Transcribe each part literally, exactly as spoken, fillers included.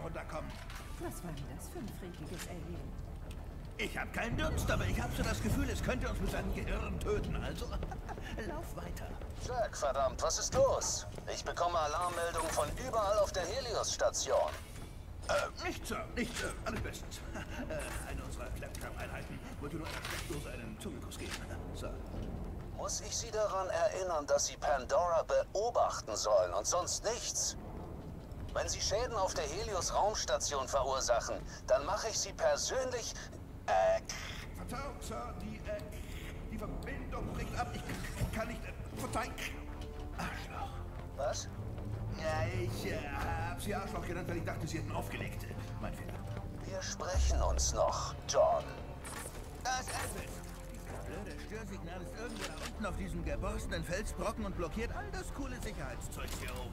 runterkommen. Was war denn das für ein freakiges Alien? Ich habe keinen Dunst, aber ich habe so das Gefühl, es könnte uns mit seinem Gehirn töten. Also, lauf weiter. Jack, verdammt, was ist los? Ich bekomme Alarmmeldungen von überall auf der Helios-Station. Äh, nichts, Sir. Nichts, Sir. Alles bestens. Äh, eine unserer Claptrap-Einheiten wollte nur einer Steckdose einen Zungenkuss geben. Sir. Muss ich Sie daran erinnern, dass Sie Pandora beobachten sollen und sonst nichts? Wenn Sie Schäden auf der Helios-Raumstation verursachen, dann mache ich Sie persönlich... Äh... Verzeihung, Sir. Die, äh, die Verbindung bricht ab. Ich kann nicht... Äh, verzeihen. Arschloch. Was? Ja, ich äh, hab Sie Arschloch genannt, weil ich dachte, Sie hätten aufgelegt. Mein Fehler. Wir sprechen uns noch, John. Das ist Elvis. Dieses blöde Störsignal ist irgendwo da unten auf diesem geborstenen Felsbrocken und blockiert all das coole Sicherheitszeug hier oben.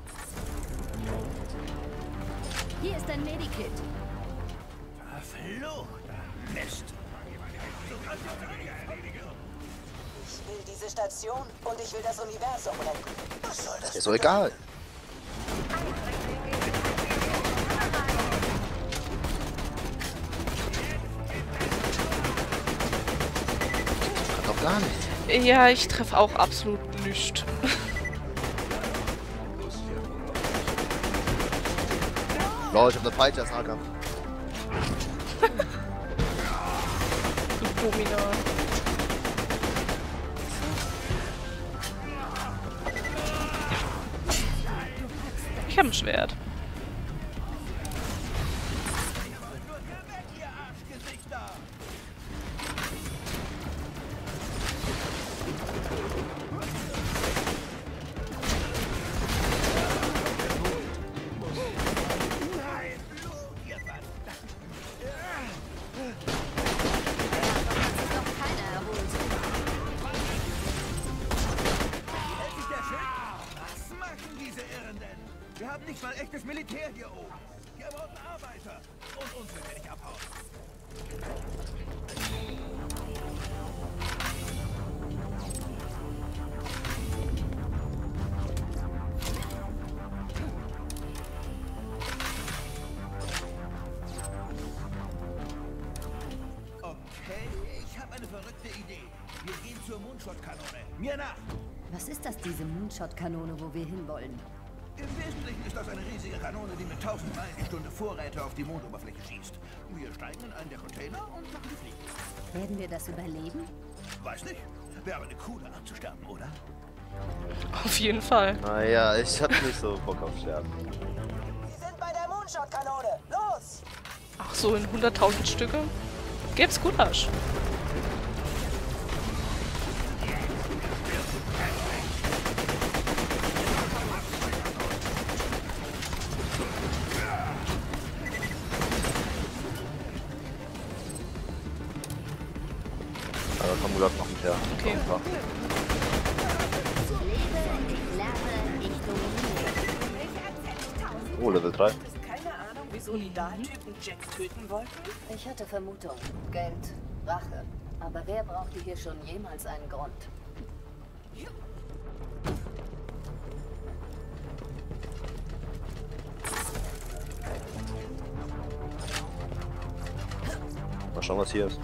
Hier ist ein Medikit. Verfluchter Mist. Ich will diese Station und ich will das Universum retten. Was soll das? Ist doch egal. Kann doch gar nicht. Ja, ich treffe auch absolut nichts. Leute, ich hab eine Peitsche als Nahkampf. Dominal. Ich hab ein Schwert. Wir haben nicht mal echtes Militär hier oben. Hier wurden Arbeiter. Und uns will nicht abhauen. Okay, ich habe eine verrückte Idee. Wir gehen zur Moonshot-Kanone. Mir nach! Was ist das, diese Moonshot-Kanone, wo wir hinwollen? Im Wesentlichen ist das eine riesige Kanone, die mit tausend Meilen die Stunde Vorräte auf die Mondoberfläche schießt. Wir steigen in einen der Container und machen die Fliegen. Werden wir das überleben? Weiß nicht. Wäre aber eine coole Art zu sterben, oder? Auf jeden Fall. Naja, ich hab nicht so Bock auf Sterben. Sie sind bei der Moonshot-Kanone. Los! Ach so, in hunderttausend Stücke? Gibt's Gulasch. Aber komm, Gott, noch mit her. Okay. Einfach. Oh, Level drei. Keine Ahnung, wieso die Da-Typen Jack töten wollten? Ich hatte Vermutung. Geld, Rache. Aber wer brauchte hier schon jemals einen Grund? Mal schauen, was hier ist.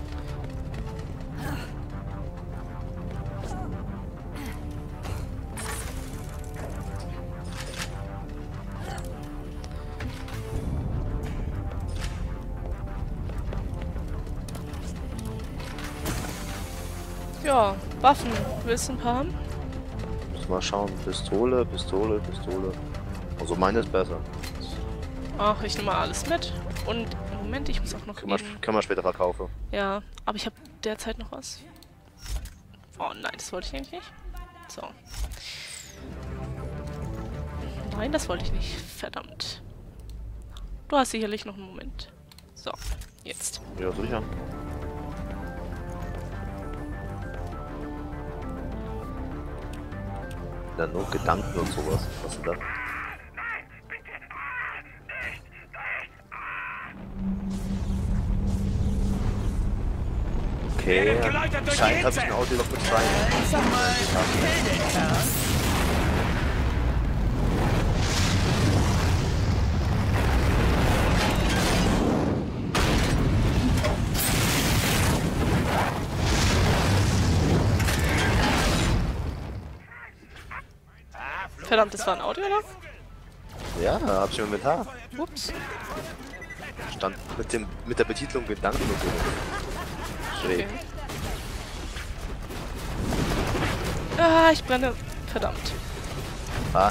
Ja, Waffen. Willst du ein paar haben? Muss mal schauen. Pistole, Pistole, Pistole. Also meine ist besser. Ach, ich nehme mal alles mit. Und Moment, ich muss auch noch Können wir, eben... können wir später verkaufen. Ja, aber ich habe derzeit noch was. Oh nein, das wollte ich eigentlich nicht. So. Nein, das wollte ich nicht. Verdammt. Du hast sicherlich noch einen Moment. So, jetzt. Ja, sicher. Ja, nur Gedanken und sowas. Was ist denn das? Okay, scheint habe ich ein Audio noch mit rein. Sag mal, Hildekerl. Verdammt, das war ein Audio, oder? Ja, hab ich im Inventar. Ups. Stand mit dem mit der Betitlung Gedanken und so. Schräg. Okay. Ah, ich brenne. Verdammt. Ah.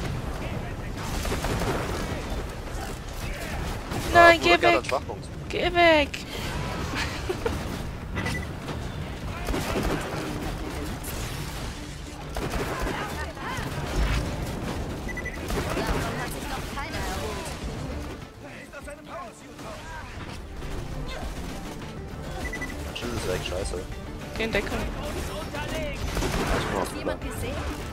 Nein, Ah, geh Murakami hat weg. Schwachpunkt. Geh weg. Davon hat sich noch keiner erholt. Schild ist weg, scheiße. Geh in Deckung. Ich mach mal Jemand gesehen?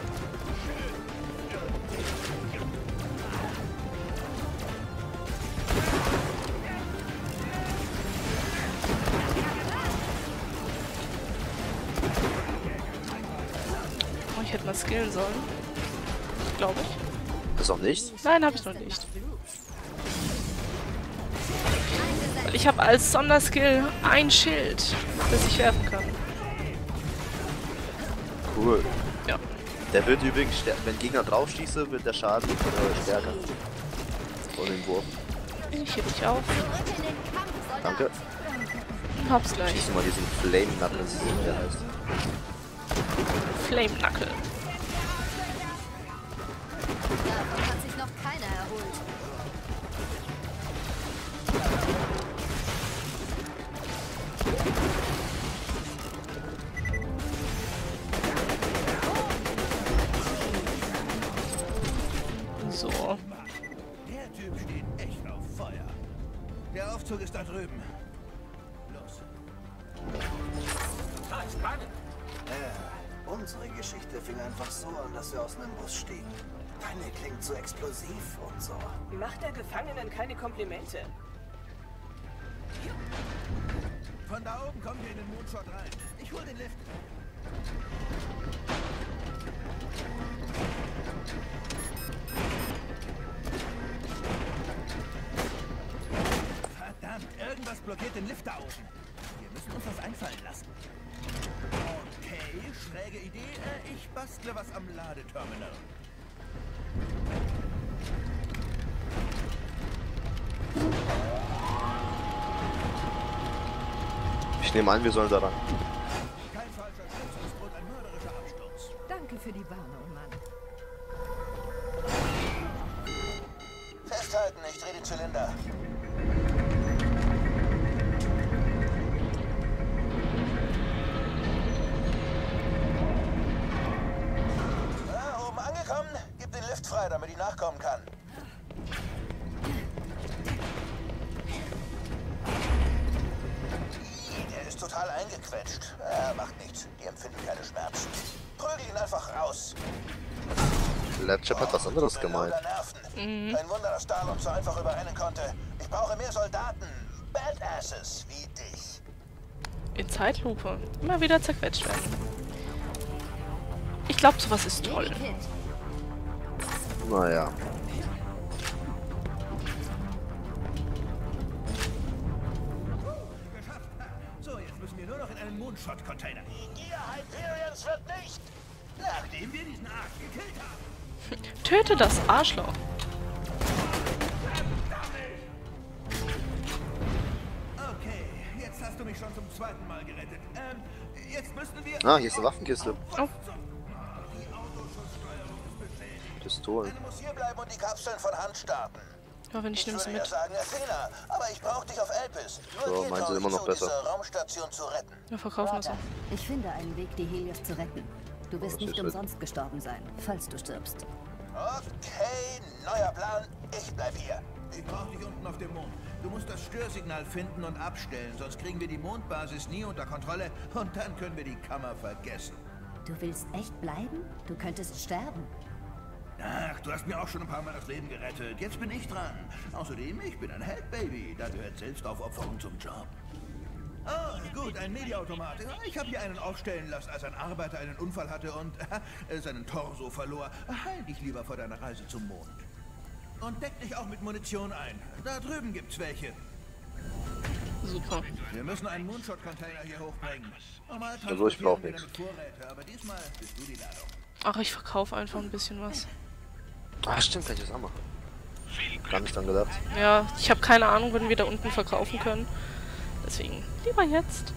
Oh, ich hätte mal skillen sollen. Glaube ich. das noch nicht. Nein, habe ich noch nicht. Weil ich habe als Sonderskill ein Schild, das ich werfen kann. Cool. Ja. Der wird übrigens stärker. Wenn Gegner drauf schieße, wird der Schaden äh, stärker. Von dem Wurf. Ich heb dich auf. Zurück in den Kampf, Soldat. Danke. Hab's gleich. Schieß mal diesen Flame Knuckles, wie der heißt. Flame Knuckle. Davon hat sich noch keiner erholt. So. Der Typ steht echt auf Feuer. Der Aufzug ist da drüben. Los. Äh, unsere Geschichte fing einfach so an, dass wir aus einem Bus stiegen. Deine klingt so explosiv und so. Macht der Gefangenen keine Komplimente. Von da oben kommen wir in den Moonshot rein. Ich hol den Lift. Verdammt, irgendwas blockiert den Lift da oben. Wir müssen uns was einfallen lassen. Okay, schräge Idee. Äh, Ich bastle was am Ladeterminal. Ich nehme an, wir sollen da ran. Kein falscher Schritt, es droht ein mörderischer Absturz. Danke für die Warnung, Mann. Festhalten, ich drehe den Zylinder. Ah, oben angekommen. Gib den Lift frei, damit ich nachkommen kann. Der ist total eingequetscht. Ah, macht nichts. Die empfinden keine Schmerzen. Prügel ihn einfach raus. Lapchap hat was anderes gemeint. Mhm. Kein Wunder, dass Dahl uns so einfach überrennen konnte. Ich brauche mehr Soldaten. Badasses wie dich. In Zeitlupe. Immer wieder zerquetscht werden. Ich glaube, sowas ist toll. Naja. Geschafft. So, jetzt müssen wir nur noch in einen Moonshot-Container. Die Gier Hyperions wird nicht. Nachdem wir diesen Arsch gekillt haben. Töte das Arschloch. Okay, jetzt hast du mich schon zum zweiten Mal gerettet. Ähm, jetzt müssen wir... Ah, hier ist eine Waffenkiste. Oh. Pistolen. Du musst hier bleiben und die Kapseln von Hand starten. Ja, wenn ich Ich nehme sie würde ja mit. sagen Athena, aber ich brauche dich auf Elpis. Nur So, dir meinen sie traue immer ich noch zu, besser. diese Raumstation zu retten. Wir verkaufen das Warte, auch. ich finde einen Weg, die Helios zu retten. Du wirst Was nicht ist mit- umsonst gestorben sein, falls du stirbst. Okay, neuer Plan. Ich bleib hier. Ich brauche dich unten auf dem Mond. Du musst das Störsignal finden und abstellen, sonst kriegen wir die Mondbasis nie unter Kontrolle und dann können wir die Kammer vergessen. Du willst echt bleiben? Du könntest sterben. Ach, du hast mir auch schon ein paar Mal das Leben gerettet. Jetzt bin ich dran. Außerdem, ich bin ein Held, Baby. Da gehört Selbstaufopferung zum Job. Oh, gut, ein Mediaautomat. Ich habe hier einen aufstellen lassen, als ein Arbeiter einen Unfall hatte und äh, seinen Torso verlor. Heil dich lieber vor deiner Reise zum Mond. Und deck dich auch mit Munition ein. Da drüben gibt's welche. Super. Wir müssen einen Moonshot-Container hier hochbringen. Normal Also ich brauch transportieren wir nichts. damit Vorräte, aber diesmal bist du die Ladung. Ach, ich verkaufe einfach ein bisschen was. Ah, stimmt, kann ich das auch machen. Gar nicht dran gedacht. Ja, ich habe keine Ahnung, wenn wir da unten verkaufen können. Deswegen lieber jetzt.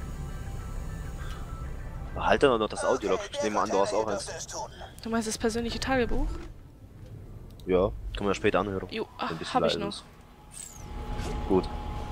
Behalte doch noch das Audiolog. Ich nehme an, du hast auch eins. Du meinst das persönliche Tagebuch? Ja, können wir später anhören. Jo, wenn ein ach, bisschen hab ich leise noch. ist. Gut.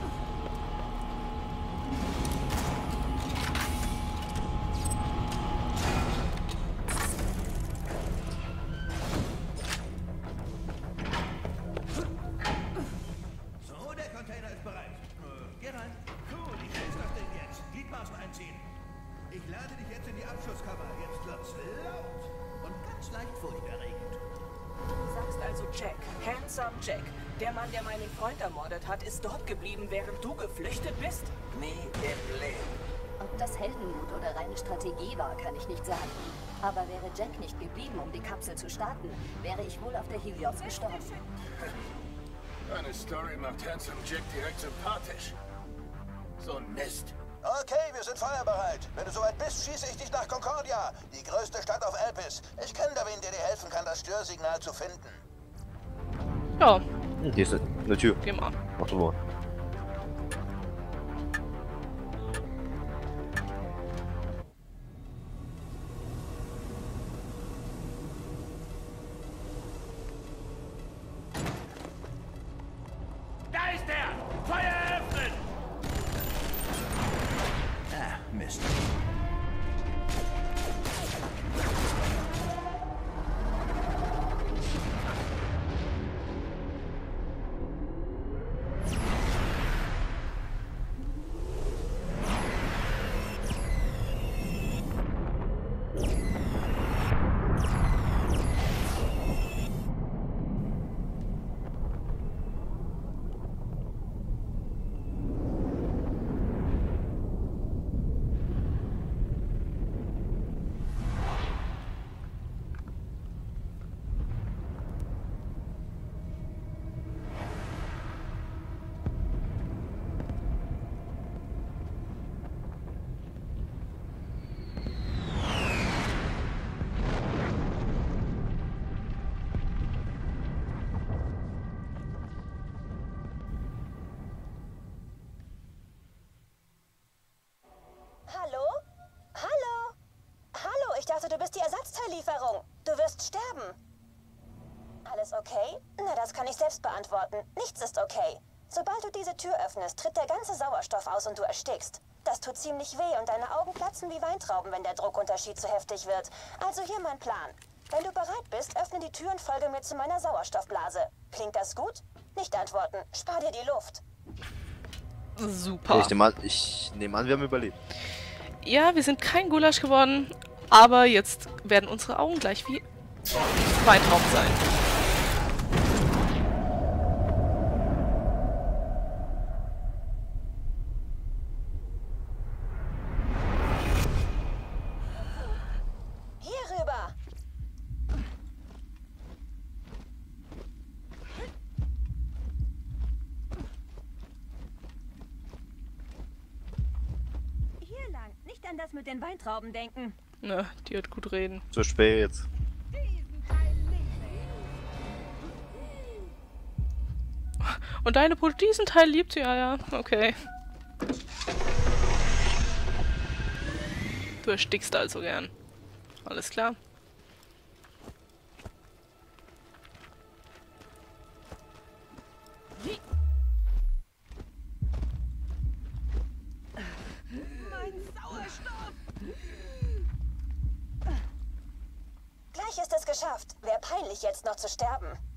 So, der Container ist bereit. Äh, geh rein. Cool, wie schnell ist das Ding jetzt? Gliedmaßen einziehen. Ich lade dich jetzt in die Abschusskammer. Jetzt wird's laut und ganz leicht furchterregend. Du sagst also Jack, Handsome Jack. Der Mann, der meinen Freund ermordet hat, ist dort geblieben, während du geflüchtet bist? Nie im Leben. Ob das Heldenmut oder reine Strategie war, kann ich nicht sagen. Aber wäre Jack nicht geblieben, um die Kapsel zu starten, wäre ich wohl auf der Helios gestorben. Deine Story macht Handsome Jack direkt sympathisch. So ein Mist. Okay, wir sind feuerbereit. Wenn du soweit bist, schieße ich dich nach Concordia, die größte Stadt auf Elpis. Ich kenne da wen, der dir helfen kann, das Störsignal zu finden. Ja, Hier ist eine Tür. geh mal. Mach du mal. Da ist er! Feuer öffnen! Ah, Mist. Hallo? Hallo? Hallo, ich dachte, du bist die Ersatzteillieferung. Du wirst sterben. Alles okay? Na, das kann ich selbst beantworten. Nichts ist okay. Sobald du diese Tür öffnest, tritt der ganze Sauerstoff aus und du erstickst. Das tut ziemlich weh und deine Augen platzen wie Weintrauben, wenn der Druckunterschied zu heftig wird. Also hier mein Plan. Wenn du bereit bist, öffne die Tür und folge mir zu meiner Sauerstoffblase. Klingt das gut? Nicht antworten. Spar dir die Luft. Super. Ich nehme an, ich nehme an, wir haben überlebt. Ja, wir sind kein Gulasch geworden, aber jetzt werden unsere Augen gleich wie Weintrauben sein. Hier rüber. Hier lang. Nicht an das mit den Weintrauben denken. Ne, die hat gut reden. Zu spät jetzt. Und deine Brut diesen Teil liebt sie, ja, ja. Okay. Du erstickst also gern. Alles klar. Mein Sauerstoff! Gleich ist es geschafft. Wäre peinlich, jetzt noch zu sterben.